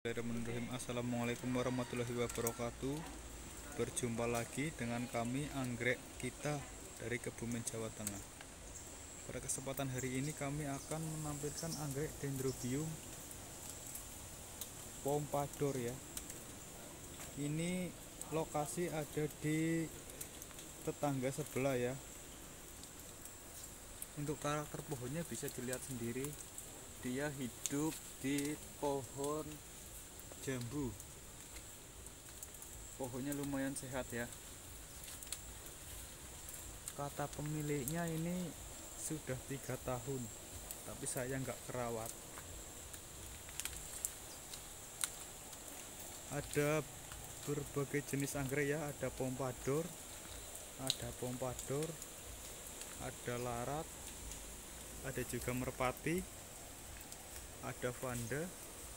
Bismillahirrahmanirrahim. Assalamualaikum warahmatullahi wabarakatuh. Berjumpa lagi dengan kami, anggrek kita dari Kebumen, Jawa Tengah. Pada kesempatan hari ini kami akan menampilkan anggrek Dendrobium Pompadour ya. Ini lokasi ada di tetangga sebelah ya. Untuk karakter pohonnya bisa dilihat sendiri. Dia hidup di pohon jambu. Pohonnya lumayan sehat ya. Kata pemiliknya ini sudah 3 tahun, tapi saya nggak kerawat. Ada berbagai jenis anggrek ya, ada pompadour, ada larat, ada juga merpati, ada vanda.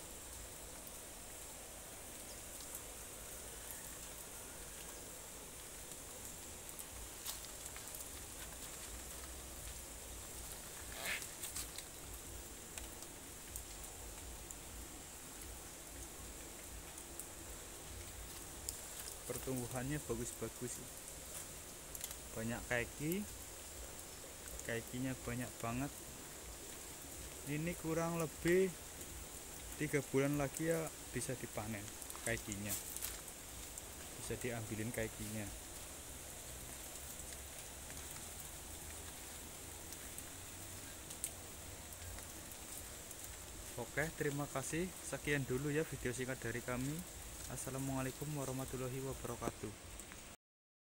Pertumbuhannya bagus-bagus, banyak kaikinya banyak banget. Ini kurang lebih 3 bulan lagi ya bisa dipanen kaikinya, bisa diambilin kaikinya. Oke, terima kasih. Sekian dulu ya video singkat dari kami. Assalamualaikum warahmatullahi wabarakatuh.